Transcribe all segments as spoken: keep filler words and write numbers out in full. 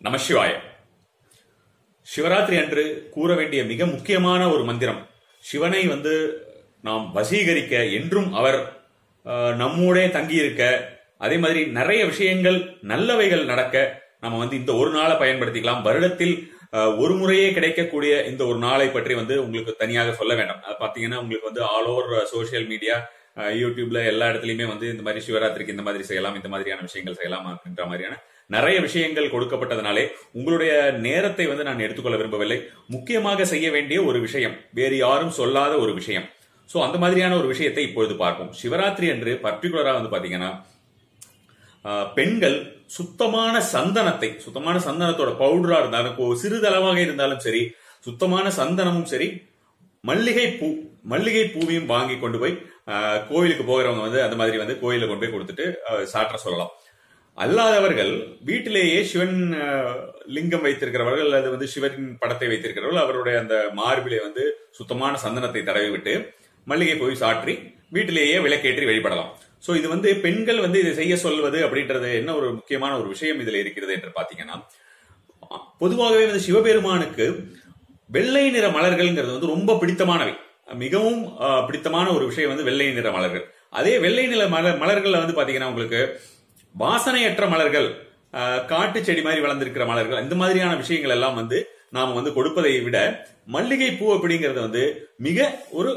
நமசிவாய. சிவராத்திரி அன்று கூற வேண்டிய மிக முக்கியமான ஒரு மந்திரம். சிவனை வந்து நாம் வசீகரிக்க, என்றும் அவர் நம்மோடே தங்கியிருக்க, அதே மாதிரி நிறைய விஷயங்கள் நல்லவைகள் நடக்க நம்ம வந்து இந்த ஒரு நாளை பயன்படுத்திக்கலாம். வருடத்தில் ஒரு முறையே கிடைக்கக்கூடிய இந்த ஒரு நாளை பற்றி வந்து உங்களுக்கு தனியாக சொல்ல வேண்டாம். பாத்தீங்கன்னா உங்களுக்கு வந்து ஆல் ஓவர் சோசியல் மீடியா, யூடியூப்ல எல்லா இடத்துலயுமே வந்து இந்த மாதிரி சிவராத்திரிக்கு இந்த மாதிரி செய்யலாம், இந்த மாதிரியான விஷயங்கள் செய்யலாம் அப்படின்ற மாதிரியான நிறைய விஷயங்கள் கொடுக்கப்பட்டதுனாலே உங்களுடைய நேரத்தை வந்து நான் எடுத்துக்கொள்ள விரும்பவில்லை. முக்கியமாக செய்ய வேண்டிய ஒரு விஷயம், வேறு யாரும் சொல்லாத ஒரு விஷயம். சோ அந்த மாதிரியான ஒரு விஷயத்தை இப்பொழுது பார்ப்போம். சிவராத்திரி அன்று பர்டிகுலரா வந்து பாத்தீங்கன்னா பெண்கள் சுத்தமான சந்தனத்தை, சுத்தமான சந்தனத்தோட பவுடரா இருந்தாலும், சிறிதளவாக இருந்தாலும் சரி, சுத்தமான சந்தனமும் சரி, மல்லிகை பூ மல்லிகை பூவையும் வாங்கி கொண்டு போய் கோயிலுக்கு போகிறவங்க வந்து அந்த மாதிரி வந்து கோயில கொண்டு போய் கொடுத்துட்டு சாற்ற சொல்லலாம். அல்லாதவர்கள் வீட்டிலேயே சிவன் லிங்கம் வைத்திருக்கிறவர்கள் அல்லது வந்து சிவன் படத்தை வைத்திருக்கிறவர்கள் அவருடைய அந்த மார்பிலே வந்து சுத்தமான சந்தனத்தை தடவி விட்டு மல்லிகை போய் சாற்றி வீட்டிலேயே விளக்கேற்றி வழிபடலாம். சோ இது வந்து பெண்கள் வந்து இதை செய்ய சொல்வது அப்படின்றது என்ன ஒரு முக்கியமான ஒரு விஷயம் இதுல இருக்கிறது என்று பாத்தீங்கன்னா, பொதுவாகவே வந்து சிவபெருமானுக்கு வெள்ளை நிற மலர்கள்ங்கிறது வந்து ரொம்ப பிடித்தமானவை. மிகவும் பிடித்தமான ஒரு விஷயம் வந்து வெள்ளை நிற மலர்கள். அதே வெள்ளை நிற மலர் மலர்கள்ல வந்து பாத்தீங்கன்னா உங்களுக்கு வாசனையற்ற மலர்கள், காட்டு செடி மாதிரி வளர்ந்திருக்கிற மலர்கள், இந்த மாதிரியான விஷயங்கள் எல்லாம் வந்து நாம வந்து கொடுப்பதை விட மல்லிகை பூ அப்படிங்கிறது வந்து மிக ஒரு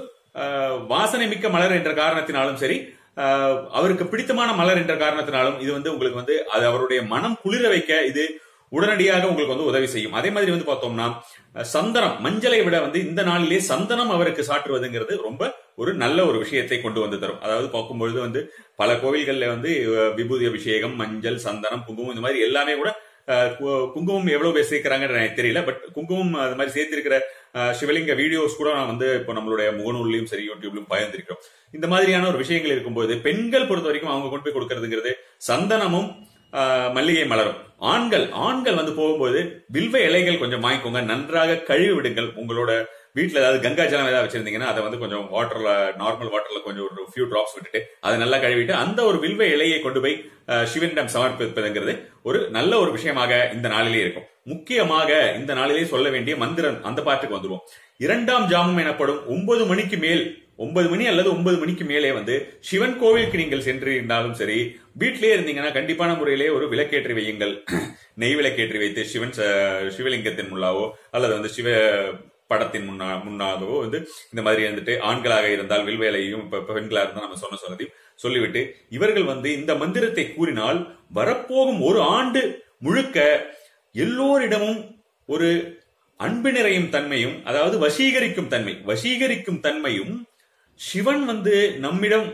வாசனை மிக்க மலர் என்ற காரணத்தினாலும் சரி, அவருக்கு பிடித்தமான மலர் என்ற காரணத்தினாலும் இது வந்து உங்களுக்கு வந்து அது அவருடைய மனம் குளிர வைக்க இது உடனடியாக உங்களுக்கு வந்து உதவி செய்யும். அதே மாதிரி வந்து பார்த்தோம்னா சந்தனம், மஞ்சளை விட வந்து இந்த நாளிலே சந்தனம் அவருக்கு சாற்றுவதுங்கிறது ரொம்ப ஒரு நல்ல ஒரு விஷயத்தை கொண்டு வந்து தரும். அதாவது பார்க்கும்பொழுது வந்து பல கோவில்கள்ல வந்து விபூதி அபிஷேகம், மஞ்சள், சந்தனம், குங்குமம் இந்த மாதிரி எல்லாமே கூட, குங்குமம் எவ்வளவு பேர் சேர்க்கிறாங்கன்னு எனக்கு தெரியல, பட் குங்குமம் அது மாதிரி சேர்த்திருக்கிற சிவலிங்க வீடியோஸ் கூட நான் வந்து இப்போ நம்மளுடைய முகநூல்லையும் சரி யூடியூப்லயும் பயந்துருக்கிறோம். இந்த மாதிரியான ஒரு விஷயங்கள் இருக்கும்போது பெண்கள் பொறுத்த வரைக்கும் அவங்க கொண்டு போய் கொடுக்கறதுங்கிறது சந்தனமும் மல்லிகை மலரும். ஆண்கள் ஆண்கள் வந்து போகும்போது வில்வ இலைகள் கொஞ்சம் வாங்கிக்கோங்க, நன்றாக கழுவி விடுங்கள். உங்களோட வீட்டுல ஏதாவது கங்கா ஜலம் ஏதாவது வச்சிருந்தீங்கன்னா அதை வந்து கொஞ்சம் வாட்டர்ல, நார்மல் வாட்டர்ல கொஞ்சம் ஒரு ஃபியூ டிராப்ஸ் விட்டுட்டு அதை நல்லா கழுவிட்டு அந்த ஒரு வில்வ இலையை கொண்டு போய் சிவனிடம் சமர்ப்பிப்பதுங்கிறது ஒரு நல்ல ஒரு விஷயமாக இந்த நாளிலே இருக்கும். முக்கியமாக இந்த நாளிலே சொல்ல வேண்டிய மந்திரம், அந்த பாட்டுக்கு வந்துருவோம். இரண்டாம் ஜாமம் எனப்படும் ஒன்பது மணிக்கு மேல், ஒன்பது மணி அல்லது ஒன்பது மணிக்கு மேலே வந்து சிவன் கோவிலுக்கு நீங்கள் சென்று இருந்தாலும் சரி, வீட்டிலேயே இருந்தீங்கன்னா கண்டிப்பான முறையிலே ஒரு விளக்கேற்றி வையுங்கள். நெய் விளக்கேற்றி வைத்து சிவன் சிவலிங்கத்தின் முன்னாவோ அல்லது வந்து சிவ படத்தின் முன்னா முன்னாகவோ வந்து இந்த மாதிரி வந்துட்டு ஆண்களாக இருந்தால் வில்வேலையும், பெண்களா இருந்தால் நம்ம சொன்ன சொன்னதையும் சொல்லிவிட்டு இவர்கள் வந்து இந்த மந்திரத்தை கூறினால் வரப்போகும் ஒரு ஆண்டு முழுக்க எல்லோரிடமும் ஒரு அன்பு நிறையும் தன்மையும், அதாவது வசீகரிக்கும் தன்மை வசீகரிக்கும் தன்மையும், சிவன் வந்து நம்மிடம்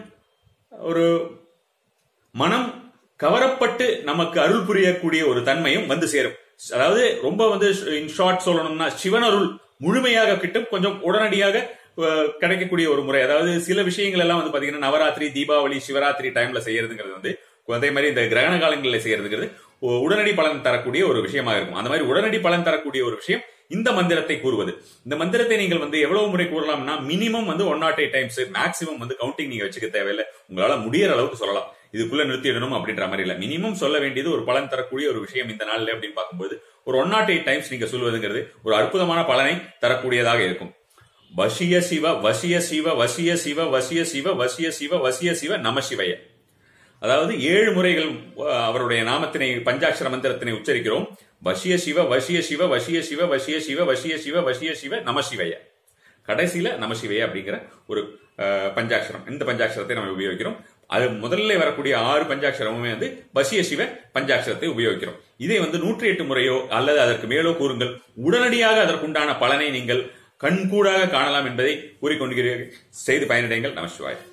ஒரு மனம் கவரப்பட்டு நமக்கு அருள் புரியக்கூடிய ஒரு தன்மையும் வந்து சேரும். அதாவது ரொம்ப வந்து இன் ஷார்ட் சொல்லணும்னா சிவன் அருள் முழுமையாக கிட்டும், கொஞ்சம் உடனடியாக கிடைக்கக்கூடிய ஒரு முறை. அதாவது சில விஷயங்கள் எல்லாம் வந்து பாத்தீங்கன்னா நவராத்திரி, தீபாவளி, சிவராத்திரி டைம்ல செய்யறதுங்கிறது வந்து, அதே மாதிரி இந்த கிரகண காலங்களில் செய்யறதுங்கிறது உடனடி பலன் தரக்கூடிய ஒரு விஷயமாக இருக்கும். அந்த மாதிரி உடனடி பலன் தரக்கூடிய ஒரு விஷயம் இந்த மந்திரத்தை கூறுவது. இந்த மந்திரத்தை நீங்கள் வந்து எவ்வளவு முறை கூறலாம்னா மினிமம் வந்து one naught eight times, maximum வந்து கவுண்டிங் நீங்க வச்சுக்க தேவையில்லை. உங்களால முடியற அளவுக்கு சொல்லலாம். இதுக்குள்ள நிறுத்திடணும் அப்படின்ற மாதிரி இல்ல. மினிமம் சொல்ல வேண்டியது ஒரு பலன் தரக்கூடிய ஒரு விஷயம் இந்த நாள்ல அப்படின்னு பார்க்கும்போது ஒரு ஒன் நாட் எயிட் டைம்ஸ் நீங்க சொல்வதுங்கிறது ஒரு அற்புதமான பலனை தரக்கூடியதாக இருக்கும். வசிய சிவ வசிய சிவ வசிய சிவ வசிய சிவ வசிய சிவ வசிய சிவ நம சிவய. அதாவது ஏழு முறைகள் அவருடைய நாமத்தினை, பஞ்சாட்சர மந்திரத்தினை உச்சரிக்கிறோம். வசிய சிவ வசிய சிவ வசிய சிவ வசிய சிவ வசிய சிவ வசிய சிவ நம சிவய. கடைசியில நம சிவய அப்படிங்கிற ஒரு பஞ்சாட்சரம், இந்த பஞ்சாட்சரத்தை நம்ம உபயோகிக்கிறோம். அது முதல்ல வரக்கூடிய ஆறு பஞ்சாட்சரமுமே வந்து வசிய சிவ பஞ்சாட்சரத்தை உபயோகிக்கிறோம். இதை வந்து நூற்றி எட்டு முறையோ அல்லது அதற்கு மேலோ கூறுங்கள். உடனடியாக அதற்குண்டான பலனை நீங்கள் கண்கூடாக காணலாம் என்பதை கூறிக்கொண்டு செய்து பயனடைங்கள். நமசிவாய்.